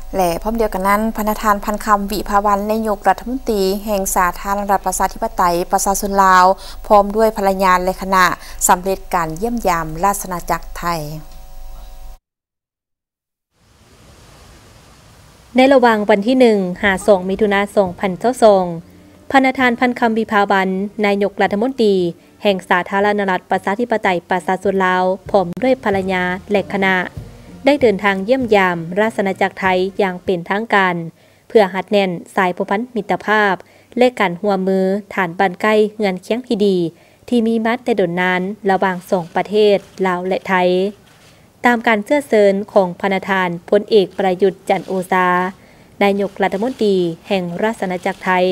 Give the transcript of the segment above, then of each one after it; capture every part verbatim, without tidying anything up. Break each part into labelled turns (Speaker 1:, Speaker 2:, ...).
Speaker 1: และพร้อมเดียวกันนั้นพระธานพันคำวิภาวันนายกรัฐมนตรีแห่งสาธารณรัฐประชาธิปไตยประชาชนลาวพร้อมด้วยภรรยาและคณะสำเร็จการเยี่ยมยามราชอาณาจักรไทย
Speaker 2: ในระหว่างวันที่หนึ่งหาสองมิถุนาสองพันเจ้าทรงพระธานพันคำวิภาวันนายกรัฐมนตรีแห่งสาธารณรัฐประชาธิปไตยประชาชนลาวพร้อมด้วยภรรยาและคณะได้เดินทางเยี่ยมยามราชอาณาจักรไทยอย่างเป็นทางการเพื่อหัดแน่นสายผูกพันมิตรภาพและการหัวมือฐานบ้านใกล้เงินเคียงที่ดีที่มีมาแต่ดนนานระหว่างสองประเทศลาวและไทยตามการเชื้อเชิญของพระประธานพลเอกประยุทธ์จันทร์โอชานายกรัฐมนตรีแห่งราชอาณาจักรไทย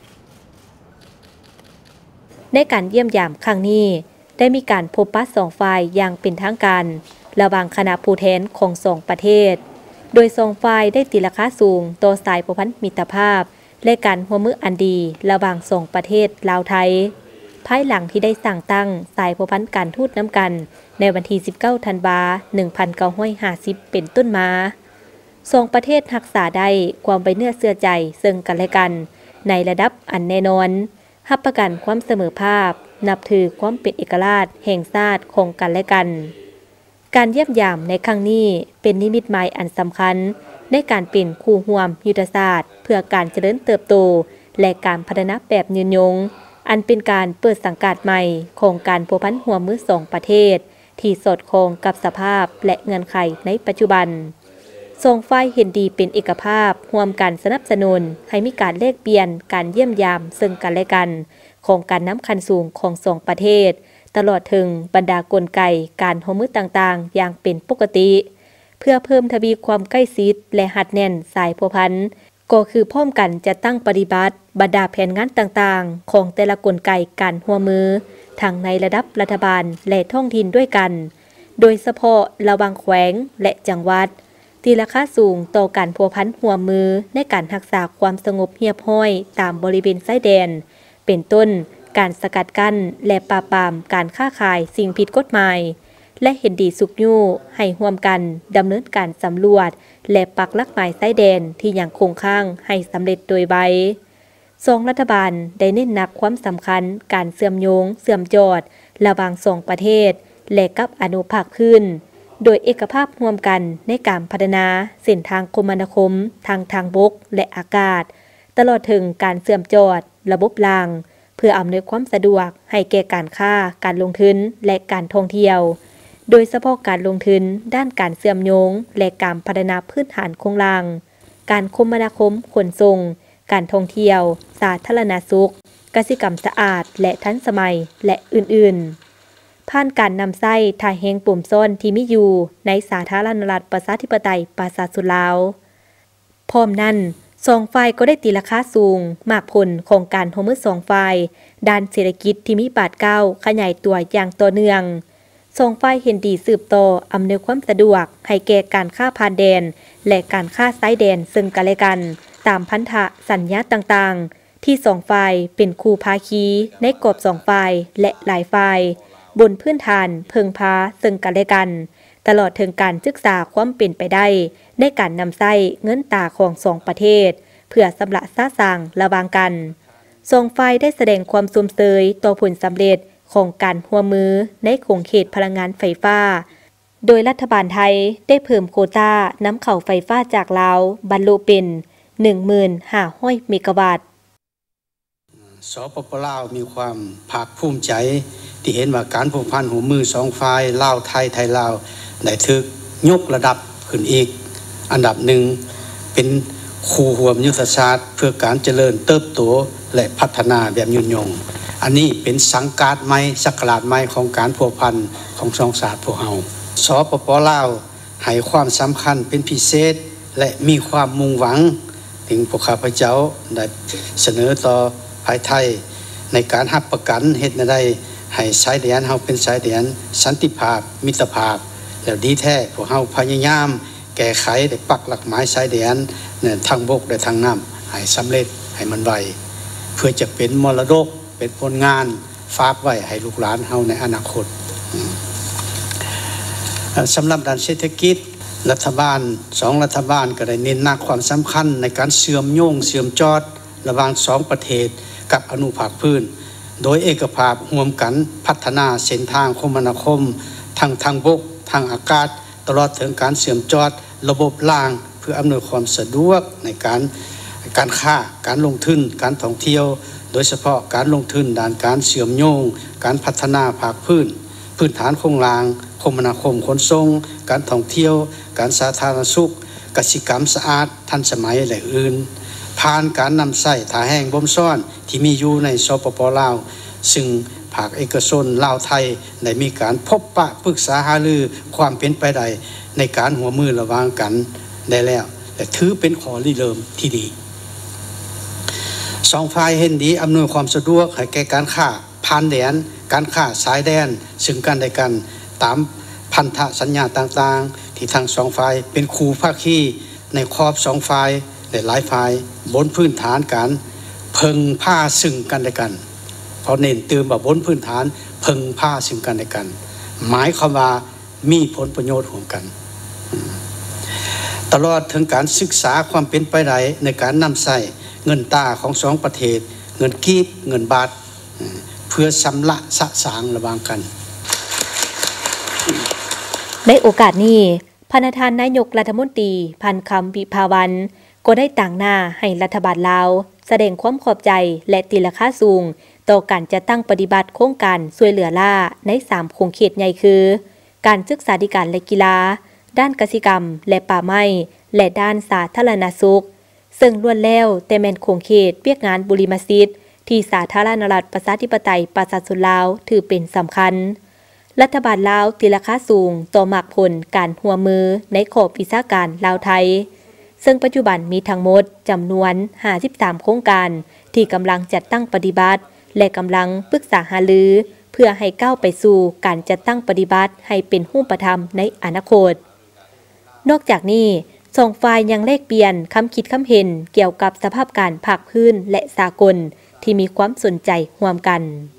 Speaker 2: ในการเยี่ยมยามครั้งนี้ได้มีการพบปะสองฝ่ายอย่างเป็นทางการระหว่างคณะผู้แทนของสองประเทศโดยสองฝ่ายได้ตีราคาสูงต่อสายผูกพันมิตรภาพและการร่วมมืออันดีระหว่างสองประเทศลาวไทยภายหลังที่ได้สั่งตั้งสายผูกพันการทูตน้ำกันในวันที่สิบเก้าธันวาคมหนึ่งพันเก้าร้อยห้าสิบเป็นต้นมาสองประเทศรักษาได้ความไว้เนื้อเชื่อใจซึ่งกันและกันในระดับอันแน่นอนรับประกันความเสมอภาพนับถือความเป็นเอกราชแห่งชาติของกันและกันการเยี่ยมยามในครั้งนี้เป็นนิมิตหมายอันสำคัญในการเป็นคู่ร่วมยุทธศาสตร์เพื่อการเจริญเติบโตและการพัฒนาแบบยืนยงอันเป็นการเปิดสังกัดใหม่ของการพัวพันหัวมือสองประเทศที่สอดคล้องกับสภาพและเงื่อนไขในปัจจุบันสองฝ่ายเห็นดีเป็นเอกภาพร่วมกันสนับสนุนให้มีการแลกเปลี่ยนการเยี่ยมยามซึ่งกันและกันของการนำคันสูงของสองประเทศตลอดถึงบรรดากลไกการร่วมมือต่างๆอย่างเป็นปกติเพื่อเพิ่มทวีความใกล้ชิดและหัดแน่นสายพัวพันก็คือพร้อมกันจะตั้งปฏิบัติบรรดาแผนงานต่างๆของแต่ละกลไกการร่วมมือทั้งในระดับรัฐบาลและท้องถิ่นด้วยกันโดยเฉพาะระหว่างแขวงและจังหวัดที่ราคาสูงต่อการพัวพันหัวมือในการรักษาความสงบเรียบร้อยตามบริเวณชายแดนเป็นต้นการสกัดกั้นและปราบปรามการค้าขายสิ่งผิดกฎหมายและเห็นดีสุขยู่ให้ร่วมกันดำเนินการสำรวจและปักหลักหมายชายแดนที่ยังคงค้างให้สำเร็จโดยไวสองรัฐบาลได้เน้นหนักความสำคัญการเชื่อมโยงเชื่อมจอดระหว่างสองประเทศและกับอนุภาคพื้นโดยเอกภาพร่วมกันในการพัฒนาเส้นทางคมนาคมทางทางบกและอากาศตลอดถึงการเชื่อมจอดระบบรางเพื่ออำนวยความสะดวกให้แก่การค้าการลงทุนและการท่องเที่ยวโดยเฉพาะการลงทุนด้านการเชื่อมโยงและการพัฒนาพื้นฐานโครงสร้างการคมนาคมขนส่งการท่องเที่ยวสาธารณสุขกสิกรรมสะอาดและทันสมัยและอื่นๆผ่านการนำไส้ถ่ายแหงปุ่มซ่อนที่มีอยู่ในสาธารณรัฐประชาธิปไตยประชาชนลาวพร้อมนั้นสองฝ่ายก็ได้ตีราคาสูงมากผลของการร่วมมือสองฝ่ายด้านเศรษฐกิจที่มีบาดเก้าขยายตัวอย่างต่อเนื่องสองฝ่ายเห็นดีสืบต่ออำนวยความสะดวกให้แก่การค้าผ่านแดนและการค้าชายแดนซึ่งกันและกันตามพันธสัญญาต่างๆที่สองฝ่ายเป็นคู่ภาคีในกรอบสองฝ่ายและหลายฝ่ายบนพื้นฐานเพิงพาซึ่งกันและกันตลอดถึงการศึกษาความเป็นไปได้ในการนำไส้เงินตาของสองประเทศเพื่อสำละซาสางระวางกันสองฝ่ายได้แสดงความสุมเสยต่อผลสำเร็จของการร่วมมือในโครงเขตพลังงานไฟฟ้าโดยรัฐบาลไทยได้เพิ่มโควต้านำเข้าไฟฟ้าจากลาวบรรลุเป็น หนึ่งหมื่นห้าร้อย เมกะวัตต์
Speaker 3: สปป.ลาวมีความภาคภูมิใจที่เห็นว่าการผูกพันหัวมือสองฝ่ายลาวไทยไทยลาวได้ถูกยกระดับขึ้นอีกอันดับหนึ่งเป็นคู่ร่วมยุทธศาสตร์เพื่อการเจริญเติบโตและพัฒนาแบบยืนยงอันนี้เป็นสังกัดใหม่สักราชใหม่ของการผูกพันของสองชาติพวกเราสปป.ลาวให้ความสำคัญเป็นพิเศษและมีความมุ่งหวังถึงพวกข้าพเจ้าได้เสนอต่อภายไทยในการรับประกันเฮ็ดได้ให้ชายแดนเฮาเป็นชายแดนสันติภาพมิตรภาพแล้วดีแท้พวกเฮาพยายามแก้ไขได้ปักหลักหมายชายแดนทางบกและทางน้ำให้สำเร็จให้มันไวเพื่อจะเป็นมรดกเป็นผลงานฝากไว้ให้ลูกหลานเฮาในอนาคตสำหรับด้านเศรษฐกิจรัฐบาลสองรัฐบาลก็ได้เน้นหนักความสำคัญในการเชื่อมโยงเชื่อมจอดระหว่างสองประเทศกับอนุภาคพื้นโดยเอกภาพร่วมกันพัฒนาเส้นทางคมนาคมทางทางบกทางอากาศตลอดถึงการเชื่อมจอดระบบรางเพื่ออำนวยความสะดวกในการการค้าการลงทุนการท่องเที่ยวโดยเฉพาะการลงทุนด้านการเชื่อมโยงการพัฒนาภาคพื้นพื้นฐานโครงรางคมนาคมขนส่งการท่องเที่ยวการสาธารณสุขกสิกรรมสะอาดทันสมัยและอื่นผ่านการนำใส่ถ่าแห้งบ่มซ่อนที่มีอยู่ในสปป.ลาวซึ่งภาคเอกชนลาวไทยได้มีการพบปะปรึกษาหารือความเป็นไปได้ในการหัวมือระหว่างกันได้แล้วและถือเป็นข้อริเริ่มที่ดีสองฝ่ายเห็นดีอำนวยความสะดวกให้แก่การค้าผ่านแดนการค้าสายแดนซึ่งกันและกันตามพันธสัญญาต่างๆที่ทั้งสองฝ่ายเป็นคู่ภาคีในครอบสองฝ่ายและหลายฝ่ายบนพื้นฐานการเพิ่งผ้าซึ่งกันและกันเพราะเน้นเติมว่าบนพื้นฐานเพิ่งผ้าซึ่งกันและกันหมายความว่ามีผลประโยชน์ร่วมกันตลอดถึงการศึกษาความเป็นไปได้ในการนำใส่เงินตาของสองประเทศเงินกีบเงินบาทเพื่อชำระสะสางระหว่างกัน
Speaker 2: ในโอกาสนี้พระประธานนายกรัฐมนตรีพันคำวิภาวันก็ได้ต่างหน้าให้รัฐบาลลาวแสดงความขอบใจและตีราคาสูงต่อการจะตั้งปฏิบัติโครงการช่วยเหลือล่าในสามโครงเขตใหญ่คือการศึกษาธิการและกีฬาด้านกสิกรรมและป่าไม้และด้านสาธารณสุขซึ่งล้วนแล้วแต่แม่นโครงเขตเวียกงานบุริมาซิดที่สาธารณรัฐประชาธิปไตยประชาชนลาวถือเป็นสำคัญรัฐบาลลาวตีราคาสูงต่อหมากผลการหัวมือในขอบวิชาการลาวไทยซึ่งปัจจุบันมีทั้งหมดจำนวนห้าสิบสามโครงการที่กำลังจัดตั้งปฏิบัติและกำลังปรึกษาหารือเพื่อให้ก้าวไปสู่การจัดตั้งปฏิบัติให้เป็นรูปธรรมในอนาคตนอกจากนี้สองฝ่ายยังแลกเปลี่ยนคำคิดคำเห็นเกี่ยวกับสภาพการภาคพื้นและสากลที่มีความสนใจร่วมกัน